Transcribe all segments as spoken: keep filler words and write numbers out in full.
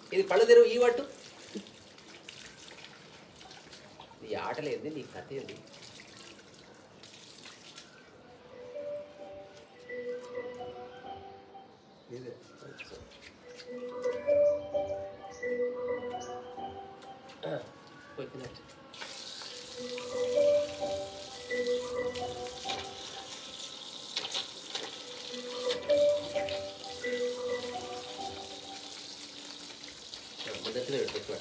ఇది పళ్ళు తెరువు ఈ పట్టు నీ ఆటలేంది నీ కథ ఏంది పోయినట్టు మొదటిలో పెట్టు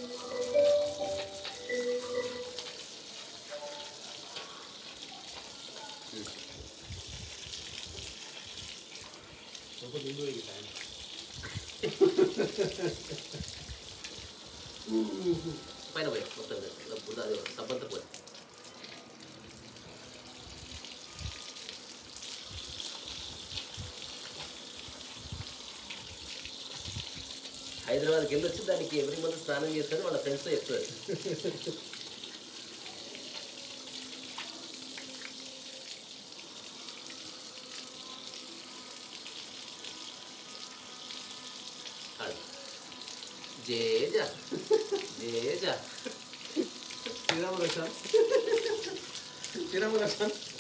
పైన పోయి మొత్తం బురద అది సబ్బంతా పోయి హైదరాబాద్కి వెళ్ళి వచ్చి దానికి ఎవ్రీ మంత్ స్నానం చేస్తాను వాళ్ళ ఫ్రెండ్స్తో చెప్తారు జేజా జేజా శ్రీరామ రక్షణ శ్రీరామ రక్షణ